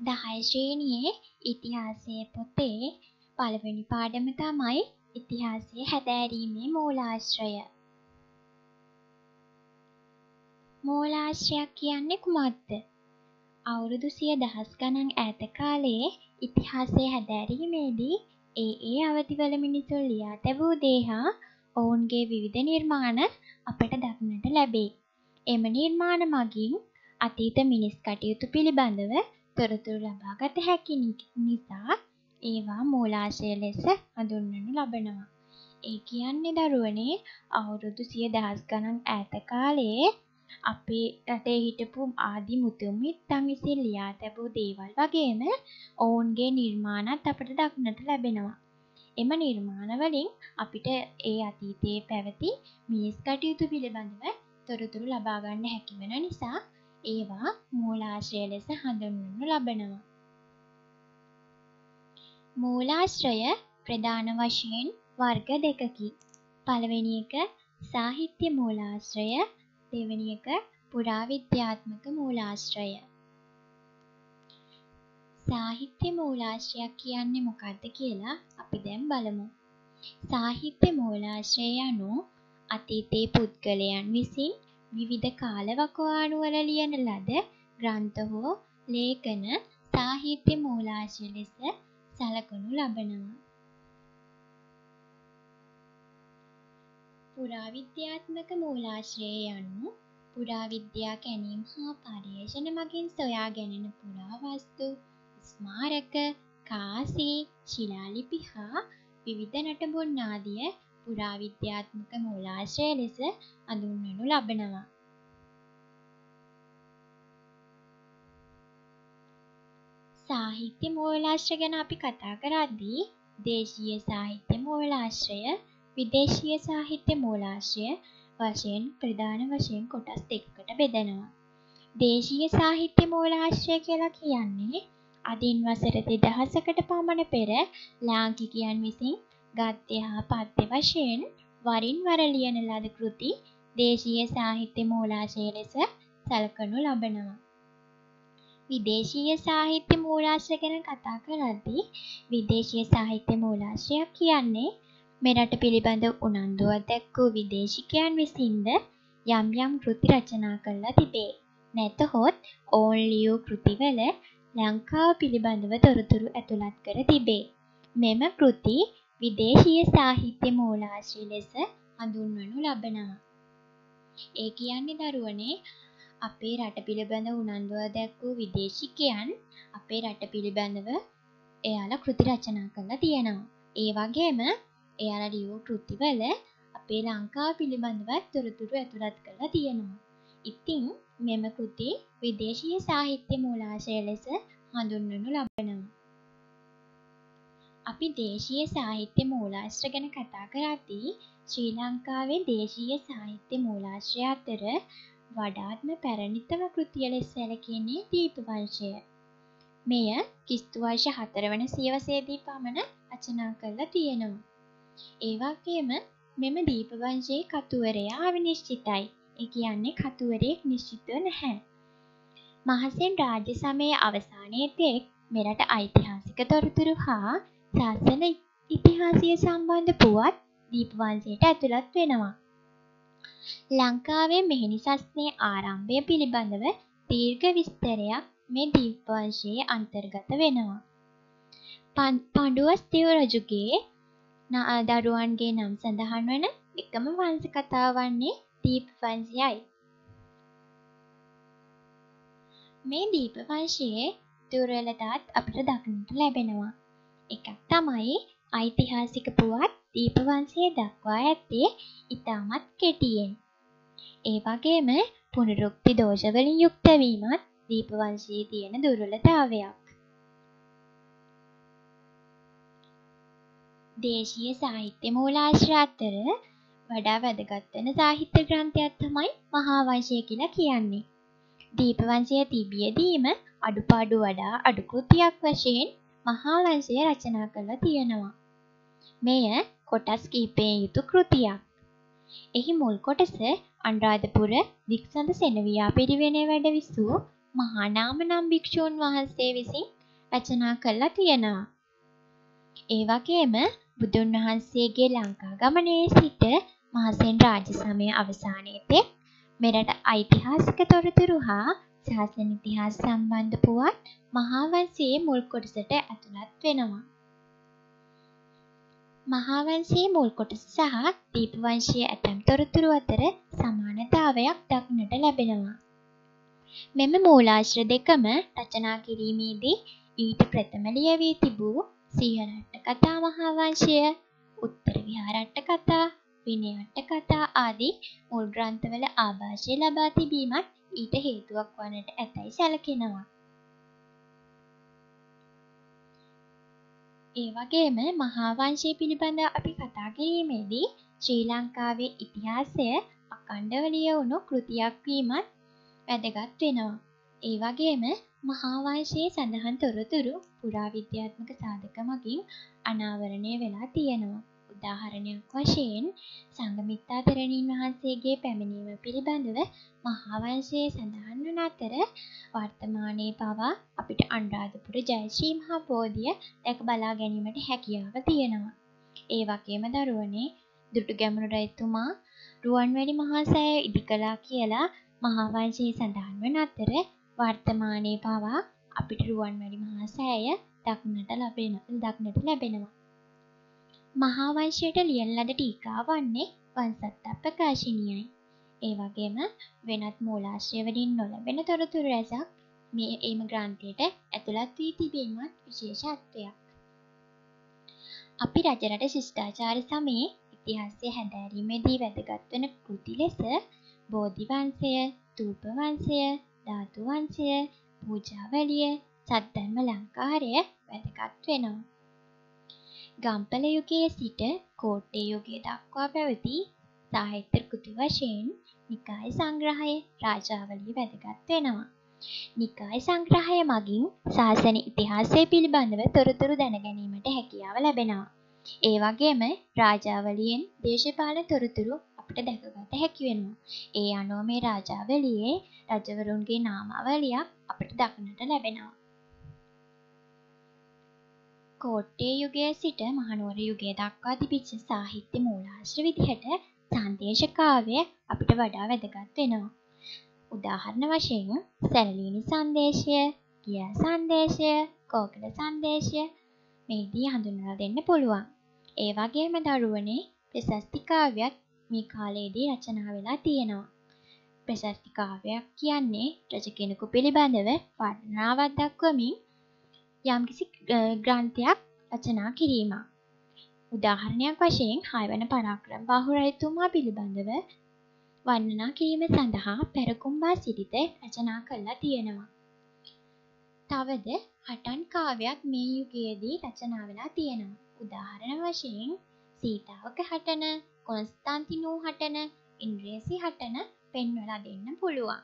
10 ශ්‍රේණියේ ඉතිහාසයේ පොතේ පළවෙනි පාඩම තමයි ඉතිහාසය හැදෑරීමේ මූලාශ්‍රය. මූලාශ්‍රයක් කියන්නේ කුමක්ද? අවුරුදු 100,000 ගණන් ඈත කාලයේ ඉතිහාසය හැදෑරීමේදී ඒ අවධිවල මිනිසුන් ලියා තැබූ දේ හා ඔවුන්ගේ විවිධ නිර්මාණ අපට දක්නට ලැබේ. එම නිර්මාණ මගින් අතීත මිනිස් කටයුතු පිළිබඳව තොරතුරු ලබාගත හැකි නිසා ඒවා මූලාශ්‍රය ලෙස හඳුන්වනු ලබනවා. ඒ කියන්නේ දරුවනේ අවුරුදු 100,000 ගණන් ඈත කාලයේ අපේ රටේ හිටපු ආදි මුතුන් මිත්තන් විසින් ලියා තැබූ දේවල් වගේම ඔවුන්ගේ නිර්මාණත් අපට දක්නට ලැබෙනවා. එම නිර්මාණ වලින් අපිට ඒ අතීතයේ පැවති මිනිස් කටයුතු පිළිබඳව තොරතුරු ලබා ගන්න හැකි වෙන නිසා ඒවා මූලාශ්‍රය ලෙස හඳුන්වනු ලබනවා. මූලාශ්‍රය ප්‍රධාන වශයෙන් වර්ග දෙකකි. පළවෙනි එක සාහිත්‍ය මූලාශ්‍රය, දෙවෙනි එක පුරාවිද්‍යාත්මක මූලාශ්‍රය. සාහිත්‍ය මූලාශ්‍රයක් කියන්නේ මොකක්ද කියලා අපි දැන් බලමු. සාහිත්‍ය මූලාශ්‍රය යනු අතීතයේ පුද්ගලයන් විසින් විවිධ කාලවකවානුවල ලියන ලද ග්‍රන්ථ හෝ ලේඛන සාහිත්‍ය මූලාශ්‍රය ලෙස සලකනු ලබනවා. පුරාවිද්‍යාත්මක මූලාශ්‍රය යනු පුරාවිද්‍යා කැණීම් හා පර්යේෂණ මගින් සොයා ගැනෙන පුරාවස්තු, ස්මාරක, කාසි, ශිලාලිපි හා විවිධ නටබුන් ආදිය පුරාවිද්‍යාත්මක මූලාශ්‍රය ලෙස හඳුන්වනු ලබනවා. සාහිත්‍ය මූලාශ්‍රය ගැන අපි කතා කරද්දී දේශීය සාහිත්‍ය මූලාශ්‍රය, විදේශීය සාහිත්‍ය මූලාශ්‍රය වශයෙන් ප්‍රධාන වශයෙන් කොටස් දෙකකට බෙදෙනවා. දේශීය සාහිත්‍ය මූලාශ්‍රය කියලා කියන්නේ අදින් වසර 2000කට පමණ පෙර ලාංකිකයන් විසින් ගද්‍ය හා පද්‍ය වශයෙන් වරින් වර ලියන ලද කෘති දේශීය සාහිත්‍ය මූලාශ්‍රය ලෙස සලකනු ලබනවා. විදේශීය සාහිත්‍ය මූලාශ්‍රය ගැන කතා කරද්දී විදේශීය සාහිත්‍ය මූලාශ්‍රයක් කියන්නේ මෙරට පිළිබඳ උනන්දුව දැක්වූ විදේශිකයන් විසින්ද යම් යම් කෘති රචනා කරලා තිබේ. නැතහොත් ඔවුන් ලියූ කෘතිවල ලංකාව පිළිබඳව තොරතුරු ඇතුළත් කර තිබේ. මෙම කෘති විදේශීය සාහිත්‍ය මූලාශ්‍රය ලෙස හඳුන්වනු ලබනවා. ඒ කියන්නේ දරුවනේ අපේ රට පිළිබඳ උනන්දුව දැක්වූ විදේශිකයන් අපේ රට පිළිබඳව එයාලා කෘති රචනා කරලා තියෙනවා. ඒ වගේම එයාලා ලියූ කෘතිවල අපේ ලංකාව පිළිබඳව තොරතුරු ඇතුළත් කරලා තියෙනවා. ඉතින් මෙම කෘති විදේශීය සාහිත්‍ය මූලාශ්‍රය ලෙස හඳුන්වනු ලබනවා. අපි දේශීය සාහිත්‍ය මූලාශ්‍රය ගැන කතා කරද්දී ශ්‍රී ලංකාවේ දේශීය සාහිත්‍ය මූලාශ්‍රය අතර වඩාත්ම පැරණිතම කෘතිය ලෙස සැලකෙන්නේ දීපවංශය. මෙය ක්‍රි.ව. 4 වන සියවසේදී පමණ රචනා කරලා තියෙනවා. ඒ වගේම මෙම දීපවංශයේ කතුවරයා අවිනිශ්චිතයි. ඒ කියන්නේ කතුවරයෙක් නිශ්චිතව නැහැ. මහසෙන් රාජ්‍ය සමයේ අවසානයේ තෙක් මෙරට ඓතිහාසික තොරතුරු හා ශාසන ඉතිහාසය සම්බන්ධ පුවත් දීපවංශයට ඇතුළත් වෙනවා. ලංකාවේ මෙහෙණි සස්නේ ආරම්භය පිළිබඳව දීර්ඝ විස්තරයක් මේ දීපවංශයේ අන්තර්ගත වෙනවා. පඬුවස්තිව් රජුගේ දරුවන්ගේ නම් සඳහන් වන එකම වංශ කතාව වන්නේ දීපවංශයයි. මේ දීපවංශයේ දුර්වලතාත් අපිට දක්නට ලැබෙනවා. එකක් තමයි ඓතිහාසික පුවත් දීපවංශයේ දක්වා ඇත්තේ ඉතාමත් කෙටියෙන්. ඒ වගේම පුනරුක්ති දෝෂ වලින් යුක්ත වීමත් දීපවංශයේ තියෙන දුර්වලතාවයක්. දේශීය සාහිත්‍ය මූලාශ්‍රය අතර වඩා වැදගත් වෙන සාහිත්‍ය ග්‍රන්ථයක් තමයි මහා වංශය කියලා කියන්නේ. දීපවංශය තිබියදීම අඩුපාඩු වඩා අඩු කෘතියක් වශයෙන් මහා වංශය රචනා කරලා තියෙනවා. මෙය කොටස් කිහිපයෙන් යුතු කෘතියක්. එහි මුල් කොටස අනුරාධපුර දික්සඳ සෙනවියා පිරිවෙනේ වැඩ විසූ මහා නාම නම් භික්ෂූන් වහන්සේ විසින් රචනා කරලා තියෙනවා. ඒ වගේම බුදුන් වහන්සේගේ ලංකා ගමනේ සිට මහසෙන් රාජ සමය අවසානයේ තෙක් මෙරට ඓතිහාසික තොරතුරු හා ශාසන ඉතිහාස සම්බන්ධ පුවත් මහාවංශයේ මුල් කොටසට ඇතුළත් වෙනවා. මහාවංශයේ මුල් කොටස සහ දීපවංශයේ ඇතැම් තොරතුරු අතර සමානතාවයක් දක්නට ලැබෙනවා. මෙම මූලාශ්‍ර දෙකම රචනා කිරීමේදී ඊට ප්‍රථම ලියවී තිබූ සිංහල අට කථා මහාවංශය, උත්තර විහාර අට කථා, විනය අට කථා ආදී මුල් ග්‍රන්ථවල ආභාෂය ලබා තිබීමත් ඊට හේතුවක් වන්නට ඇතැයි සැලකෙනවා. ඒ වගේම මහාවංශය පිළිබඳව අපි කතා කිරීමේදී ශ්‍රී ලංකාවේ ඉතිහාසය අඛණ්ඩව ලියවුණු කෘතියක් වීමත් වැදගත් වෙනවා. ඒ වගේම මහාවංශයේ සඳහන් තොරතුරු පුරාවිද්‍යාත්මක සාධක මගින් අනාවරණය වෙලා තියෙනවා. උදාහරණයක් වශයෙන් සංඝමිත්තා තෙරණින් වහන්සේගේ පැමිණීම පිළිබඳව මහාවංශයේ සඳහන් වන අතර වර්තමානයේ පවා අපිට අනුරාධපුර ජයශ්‍රී මහා බෝධිය දැක බලා ගැනීමට හැකියාව තියෙනවා. ඒ වගේම දරුවනේ දුටුගැමුණු රජතුමා රුවන්වැලි මහා සෑය ඉදි කළා කියලා මහාවංශයේ සඳහන් වන අතර වර්තමානයේ පවා අපිට රුවන්වැලි මහා සෑය දක්නට ලැබෙනවා. මහාවංශයට ලියන ලද ටීකා වන්නේ වංශත්ත ප්‍රකාශිනියයි. ඒ වගේම වෙනත් මූලාශ්‍රය වලින් නොලැබෙන තොරතුරු රැසක් මේ ග්‍රන්ථයට ඇතුළත් වී තිබීමත් විශේෂත්වයක්. අපි රජරට ශිෂ්ටාචාර සමයේ ඉතිහාසය හැදෑරීමේදී වැදගත් වන කෘති ලෙස බෝධි වංශය, ථූප වංශය, ධාතු වංශය, පූජාවලිය, සද්ධර්ම ලංකාරය වැදගත් වෙනවා. ගම්පල යුගයේ සිට කෝට්ටේ යුගය දක්වා පැවති සාහිත්‍ය කෘති වශයෙන් නිකාය සංග්‍රහය, රාජාවලිය වැදගත් වෙනවා. නිකාය සංග්‍රහය මගින් ශාසන ඉතිහාසය පිළිබඳව තොරතුරු දැන ගැනීමට හැකියාව ලැබෙනවා. ඒ වගේම රාජාවලියෙන් දේශපාලන තොරතුරු අපිට දැකගත හැකි වෙනවා. ඒ අනුව මේ රාජාවලියේ රජවරුන්ගේ නාමාවලියක් අපිට දක්නට ලැබෙනවා. කෝට්ටේ යුගයේ සිට මහනුවර යුගය දක්වා තිබිච්ච සාහිත්‍ය මූලාශ්‍ර විදිහට සංදේශ කාව්‍ය අපිට වඩා වැදගත් වෙනවා. උදාහරණ වශයෙන් සැළලිහිණි සංදේශය, ගියා සංදේශය, කෝකල සංදේශය මේදී හඳුන්වලා දෙන්න පුළුවන්. ඒ වගේම දරුවනේ ප්‍රශස්ති කාව්‍යත් මේ කාලයේදී රචනා වෙලා තියෙනවා. ප්‍රශස්ති කාව්‍යයක් කියන්නේ රජ කෙනෙකු පිළිබඳව වර්ණනාවක් දක්වමින් යම්කිසි ග්‍රන්ථයක් රචනා කිරීමක්. උදාහරණයක් වශයෙන් 6 වන පරාක්‍රම බාහු රජතුමා පිළිබඳව වර්ණනා කිරීම සඳහා පැරකුම්බා සිරිත රචනා කරලා තියෙනවා. තවද හටන් කාව්‍යයක් මේ යුගයේදී රචනා වෙලා තියෙනවා. උදාහරණ වශයෙන් සීතාවක හටන, කොන්ස්තාන්තිනෝ හටන, ඉන්ද්‍රේසි හටන පෙන්වලා දෙන්න පුළුවන්.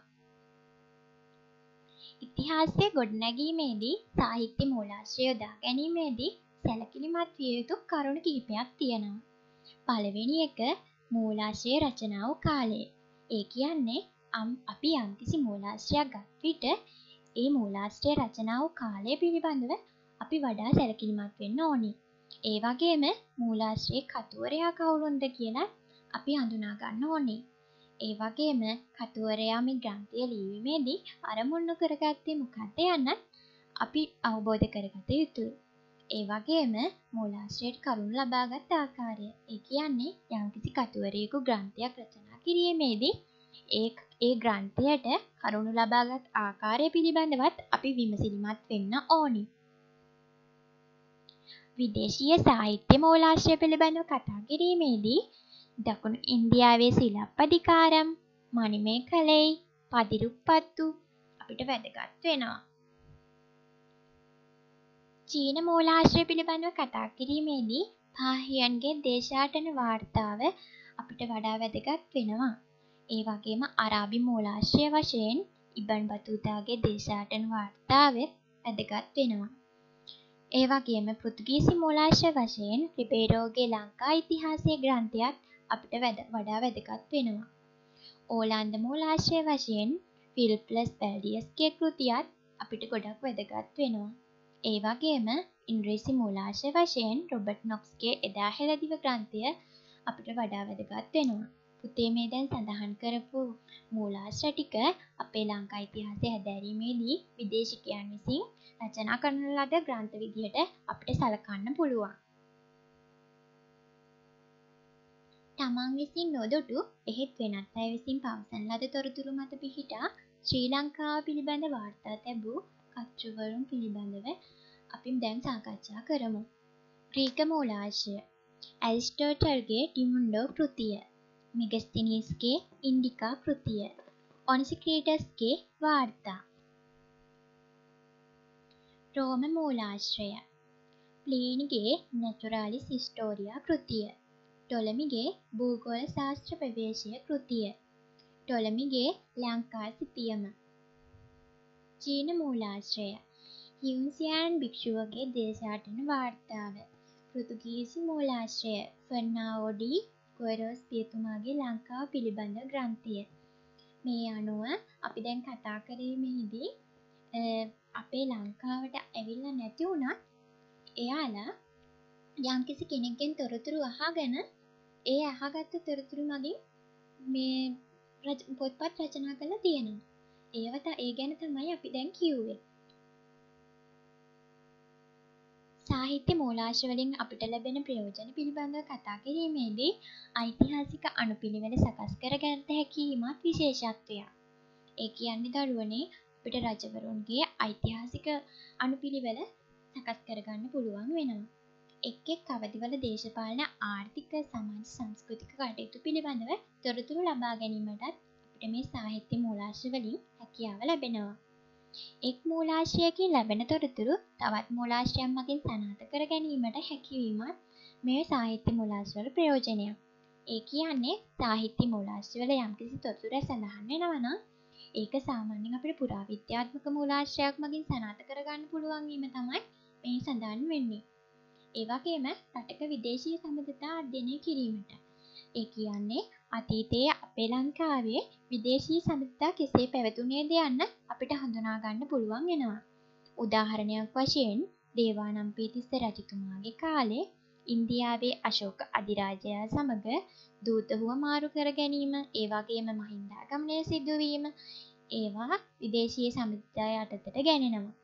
ඉතිහාසය ගොඩනැගීමේදී සාහිත්‍ය මූලාශ්‍රය යොදා ගැනීමේදී සැලකිලිමත් විය යුතු කරුණු කිහිපයක් තියෙනවා. පළවෙනි එක මූලාශ්‍රය රචනා වූ කාලය. ඒ කියන්නේ අපි යම්කිසි මූලාශ්‍රයක් ගත් විට ඒ මූලාශ්‍රය රචනා වූ කාලය පිළිබඳව අපි වඩා සැලකිලිමත් වෙන්න ඕනි. ඒ වගේම මූලාශ්‍රයේ කතුවරයා කවුරුන්ද කියලා අපි හඳුනා ගන්න ඕනේ. ඒ වගේම කතුවරයා මේ ග්‍රන්ථය ලියීමේදී අරමුණු කරගත්තේ මොකක්ද යන්නත් අපි අවබෝධ කරගත යුතුයි. ඒ වගේම මූලාශ්‍රයට කරුණු ලබාගත් ආකාරය. ඒ කියන්නේ යම්කිසි කතුවරයෙකු ග්‍රන්ථයක් රචනා කිරීමේදී ඒ ග්‍රන්ථයට කරුණු ලබාගත් ආකාරය පිළිබඳවත් අපි විමසිලිමත් වෙන්න ඕනි. විදේශීය සාහිත්‍ය මූලාශ්‍රය පිළිබඳව කතා කිරීමේදී දකුණු ඉන්දියාවේ සිලප්පදිකාරම්, මණිමේකලයි, පදිරුප්පත්තු අපිට වැදගත් වෙනවා. චීන මූලාශ්‍රය පිළිබඳව කතා කිරීමේදී පාහියන්ගේ දේශාටන වාර්තාව අපිට වඩා වැදගත් වෙනවා. ඒ වගේම අරාබි මූලාශ්‍රය වශයෙන් ඉබන් බතුතාගේ දේශාටන වාර්තාව වැදගත් වෙනවා. ඒ වගේම පෘතුගීසි මූලාශ්‍රය වශයෙන් රිබේරෝගේ ලංකා ඉතිහාසයේ ග්‍රන්ථයත් අපිට වඩා වැදගත් වෙනවා. ඕලන්ද මූලාශ්‍රය වශයෙන් ෆිල්ප්ලස් වැල්ඩියස්ගේ කෘතියත් අපිට ගොඩක් වැදගත් වෙනවා. ඒ වගේම ඉංග්‍රීසි මූලාශ්‍රය වශයෙන් රොබර්ට් නොක්ස්ගේ එදා හෙළදිව ග්‍රන්ථය අපිට වඩා වැදගත් වෙනවා. පුතේ මේ දැන් සඳහන් කරපු මූලාශ්‍ර ටික අපේ ලංකා ඉතිහාසය හැදෑරීමේදී විදේශිකයන් විසින් රචනා කරන ලද ග්‍රන්ථ විදිහට අපිට සලකන්න පුළුවන්. තමන් විසින් නොදුටු එහෙත් වෙනත් අය විසින් පවසන ලද තොරතුරු මත පිහිටා ශ්‍රී ලංකාව පිළිබඳ වාර්තා තැබූ කර්තෘවරුන් පිළිබඳව අපි දැන් සාකච්ඡා කරමු. ග්‍රීක මූලාශ්‍රය ඇරිස්ටෝටල්ගේ ඩිමුන්ඩෝ කෘතිය, මෙගස්තිනීස්ගේ ඉන්ඩිකා කෘතිය, ඔනිසික්‍රීටස්ගේ වාර්තා. රෝම මූලාශ්‍රය ප්ලීනිගේ නැචුරාලිස් හිස්ටෝරියා කෘතිය, ටොලමිගේ භූගෝල ශාස්ත්‍ර ප්‍රවේශය කෘතිය, ටොලමිගේ ලංකා සිතියම. චීන මූලාශ්‍රය හියුන්සියාන් භික්ෂුවගේ දේශාටන වාර්තාව, පෘතුගීසි මූලාශ්‍රය ෆර්නාओ ඩී කොයරෝස් පියතුමාගේ ලංකාව පිළිබඳ ග්‍රන්ථය. මේ අනුව අපි දැන් කතා කිරීමේදී අපේ ලංකාවට ඇවිල්ලා නැති වුණත් එයාලා යම්කිසි කෙනෙක්ගෙන් තොරතුරු අහගෙන ඒ අහගත්තු තොරතුරු මගින් මේ පොත්පත් රචනා කරලා තියෙනවා. ඒ ගැන තමයි අපි දැන් කිව්වේ. සාහිත්‍ය මූලාශ්‍ර වලින් අපිට ලැබෙන ප්‍රයෝජන පිළිබඳව කතා කිරීමේදී ඓතිහාසික අනුපිළිවෙල සකස් කරගත හැකියිමත් විශේෂත්වයක්. ඒ කියන්නේ දරුවනේ අපිට රජවරුන්ගේ ඓතිහාසික අනුපිළිවෙල සකස් කරගන්න පුළුවන් වෙනවා. එක් අවධිවල දේශපාලන ආර්ථික සමාජ සංස්කෘතික කටයුතු පිළිබඳව තොරතුරු ලබා ගැනීමටත් අපිට මේ සාහිත්‍ය මූලාශ්‍ර වලින් හැකියාව ලැබෙනවා. එක් මූලාශ්‍රයකින් ලැබෙන තොරතුරු තවත් මූලාශ්‍රයක් මගින් සනාථ කර ගැනීමට හැකියවීමත් මේ සාහිත්‍ය මූලාශ්‍රවල ප්‍රයෝජනයක්. ඒ කියන්නේ සාහිත්‍ය මූලාශ්‍රවල යම්කිසි තොරතුරක් සඳහන් වෙනවා නම් ඒක සාමාන්‍යයෙන් අපිට පුරාවිද්‍යාත්මක මූලාශ්‍රයක් මගින් සනාථ කරගන්න පුළුවන් වීම තමයි මේ සඳහන් වෙන්නේ. ඒ වගේම රටක විදේශීය සම්බන්ධතා අධ්‍යයනය කිරීමට. ඒ කියන්නේ අතීතයේ අපේ ලංකාවේ විදේශීය සම්බන්ධතා කෙසේ පැවතුනේද යන්න අපිට හඳුනා ගන්න පුළුවන් වෙනවා. උදාහරණයක් වශයෙන් දේවානම්පියතිස්ස රජතුමාගේ කාලේ ඉන්දියාවේ අශෝක අධිරාජයා සමග දූත හුවමාරු කර ගැනීම, ඒ වගේම මහින්දාගමනය සිදුවීම ඒවා විදේශීය සම්බන්ධතා යටතට ගැනෙනවා.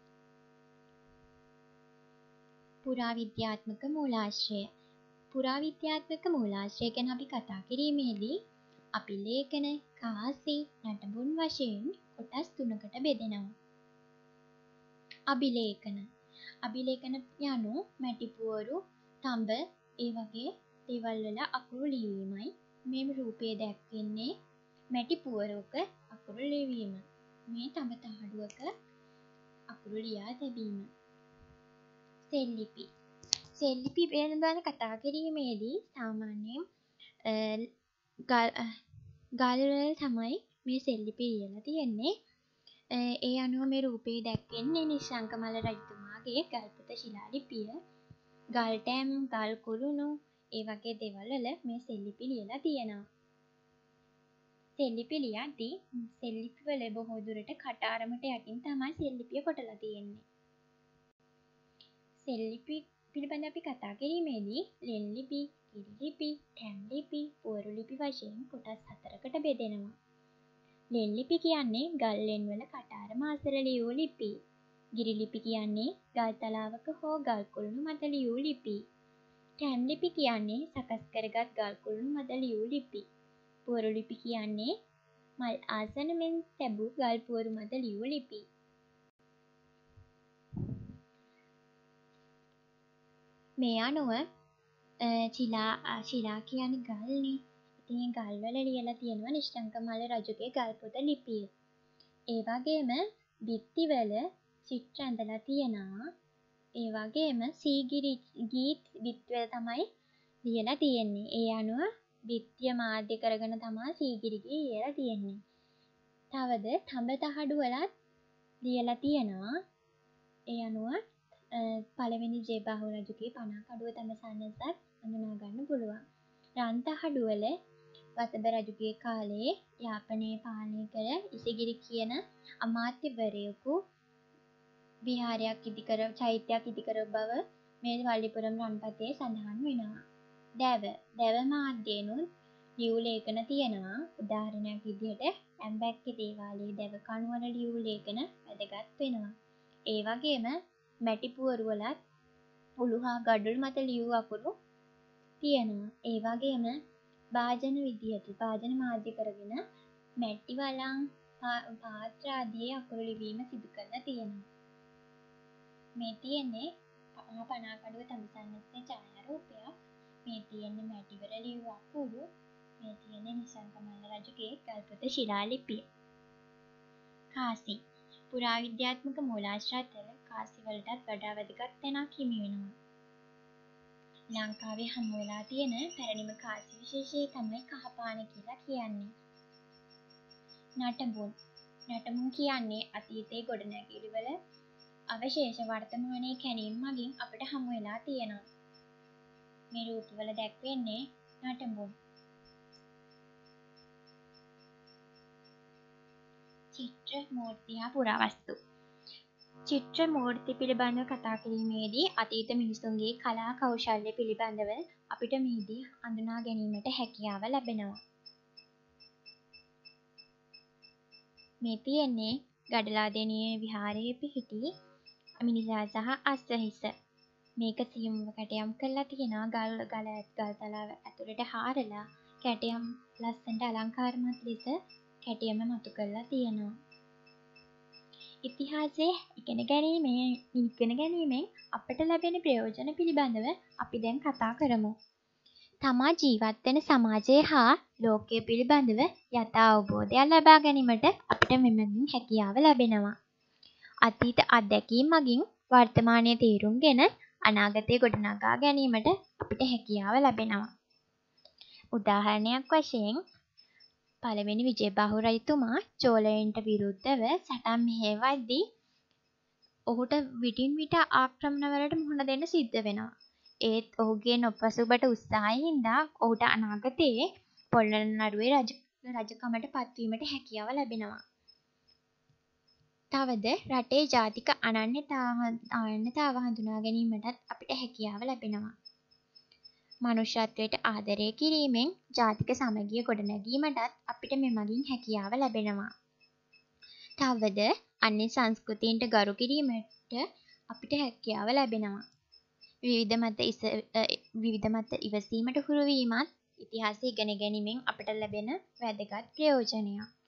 පුරාවිද්‍යාත්මක මූලාශ්‍රය. පුරාවිද්‍යාත්මක මූලාශ්‍රය ගැන අපි කතා කිරීමේදී අපි ලේඛන, කාසි, නටබුන් වශයෙන් කොටස් තුනකට බෙදෙනවා. අභිලේඛන. අභිලේඛන යනු මැටිපුවරු, තඹ ඒ වගේ දේවල් වල අකුරු ලිවීමයි. මේ රූපයේ දැක්වෙන්නේ මැටිපුවරක අකුරු ලිවීම. මේ තඹ තහඩුවක අකුරු ලියා තැබීම. සෙල්ලිපි. සෙල්ලිපි පිළිබඳව කතා කිරීමේදී සාමාන්‍යයෙන් ගල් වල තමයි මේ සෙල්ලිපි ලියලා තියෙන්නේ. ඒ අනුව මේ රූපේ දැක්වෙන්නේ නිශ්ශංකමල්ල රජතුමාගේ ගල්පොත ශිලා ලිපිය. ගල්ටැම්, ගල් කුළුණු ඒ වගේ දේවල් වල මේ සෙල්ලිපි ලියලා තියෙනවා. සෙල්ලිපි ලියද්දී සෙල්ලිපි වල බොහෝ දුරට කටාරමට යටින් තමයි සෙල්ලිපිය කොටලා තියෙන්නේ. සෙල්ලිපි පිළිබඳ අපි කතා කිරීමේදී ලෙන් ලිපි, කිරි ලිපි, ටැම් ලිපි, පුවරු ලිපි වශයෙන් කොටස් 4කට බෙදෙනවා. ලෙන් ලිපි කියන්නේ ගල් ලෙන් වල කටාරම අසල ලියූ ලිපි. ගිරි ලිපි කියන්නේ ගල් තලාවක හෝ ගල් කුළුණු මත ලියූ ලිපි. ටැම් ලිපි කියන්නේ සකස් කරගත් ගල් කුළුණු මත ලියූ ලිපි. පුවරු ලිපි කියන්නේ මල් ආසන මෙන් තැබූ ගල් පුවරු මත ලියූ ලිපි. මේ අනුව ශිලා කියන්නේ ගල්නේ. ඉතින් ගල් වල ලියලා තියෙනවා නිශ්ශංකමල්ල රජුගේ ගල්පොත ලිපිය. ඒ වගේම බිත්තිවල සිත් රැඳලා තියෙනවා. ඒ වගේම සීගිරි ගීත් බිත්තිවල තමයි ලියලා තියෙන්නේ. ඒ අනුව බිත්තිය මාධ්‍ය කරගෙන තමයි සීගිරි ගී ලියලා තියෙන්නේ. තවද තඹ තහඩු වලත් ලියලා තියෙනවා. ඒ අනුව පළවෙනි ජයබාහු රජුගේ 50 කඩුව තඹ සන්නසත් හඳුනා ගන්න පුළුවන්. රන් තහඩු වල වසභ රජුගේ කාලයේ යාපනයේ පාලනය කළ ඉසිගිරි කියන අමාත්‍යවරයෙකු විහාරයක් ඉදිකර චෛත්‍යයක් ඉදිකර බව මේ වල්ලිපුරම් රන්පතේ සඳහන් වෙනවා. දැව මාධ්‍යයනුත් ලියු ලේඛන තියෙනවා. උදාහරණයක් විදිහට ඇම්බැක්කේ දේවාලයේ දැව කණුවල ලියු ලේඛන වැදගත් වෙනවා. ඒ වගේම මැටි පුවරු වලත් උළු හා ගඩොල් මත ලියු අකුරු තියෙනවා. ඒ වගේම භාජන මාධ්‍ය කරගෙන මැටි වලං පාත්‍ර ආදී අකුරු ලිවීම සිදු කරලා තියෙනවා. මේ තියෙන්නේ පනාකඩුව තඹසන්නස්සේ ඡායාරූපයක්. මේ තියෙන්නේ මැටිවල ලියු අකුරු. මේ තියෙන්නේ නිසංක මල්ල රජුගේ ගල්පොත ශිලාලිපිය. කාසි පුරාවිද්‍යාත්මක මූලාශ්‍ර අතර කාසි වලටත් වඩා වැදගත් තැනක් හිමි වෙනවා. ලංකාවේ හමු වෙලා තියෙන පැරණිම කාසි විශේෂය තමයි කහපාන කියලා කියන්නේ. නටඹුන් කියන්නේ අතීතයේ ගොඩනැගිලිවල අවශේෂ වර්තමානයේ කැණීම් මගින් අපට හමු වෙලා තියෙනවා. මේ රූපවල දැක්වෙන්නේ නටඹුන්. චිත්‍ර මූර්ති හා පුරාවස්තු. චිත්‍ර මූර්ති පිළිබඳව කතා කිරීමේදී අතීත මිනිසුන්ගේ කලා කෞශල්‍ය පිළිබඳව අපිට මෙහිදී හඳුනා ගැනීමට හැකියාව ලැබෙනවා. මේ තියෙන්නේ ගඩලාදෙණියේ විහාරයේ පිහිටි මිනිසා සහ අස්සහිස. මේක සියුම්ව කැටයම් කරලා තියෙනවා. ගල් තලාව ඇතුළට හාරලා කැටයම් ලස්සනට අලංකාරමත් ලෙස කැටයම මතු කරලා තියෙනවා. ඉතිහාසයේ ඉගෙන ගැනීමෙන් අපට ලැබෙන ප්‍රයෝජන පිළිබඳව අපි දැන් කතා කරමු. තමා ජීවත් වෙන සමාජය හා ලෝකය පිළිබඳව යථා අවබෝධයක් ලබා ගැනීමට අපිට මෙමගින් හැකියාව ලැබෙනවා. අතීත අත්දැකීම් මගින් වර්තමානයේ තේරුම්ගෙන අනාගතය ගොඩනගා ගැනීමට අපිට හැකියාව ලැබෙනවා. උදාහරණයක් වශයෙන් පළවෙනි විජයබාහු රජතුමා චෝලයන්ට විරුද්ධව සටන් මෙහෙයවද්දී ඔහුට විටින් විට ආක්‍රමණවලට මුහුණ දෙන්න සිද්ධ වෙනවා. ඒත් ඔහුගේ නොපසුබට උත්සාහයෙන් හින්දා ඔහුට අනාගතයේ පොළොන්නරුවේ රජකමට පත්වීමට හැකියාව ලැබෙනවා. තවද රටේ ජාතික අනන්‍යතාව හඳුනා ගැනීමටත් අපිට හැකියාව ලැබෙනවා. මනුෂ්‍යත්වයට ආදරය කිරීමෙන් ජාතික සමගිය ගොඩනැගීමටත් අපිට මෙමගින් හැකියාව ලැබෙනවා. තවද අන්‍ය සංස්කෘතීන්ට ගරු කිරීමට අපිට හැකියාව ලැබෙනවා. විවිධ මත ඉවසීමට හුරු වීමත් ඉතිහාසය ඉගෙන ගැනීමෙන් අපට ලැබෙන වැදගත් ප්‍රයෝජනයක්.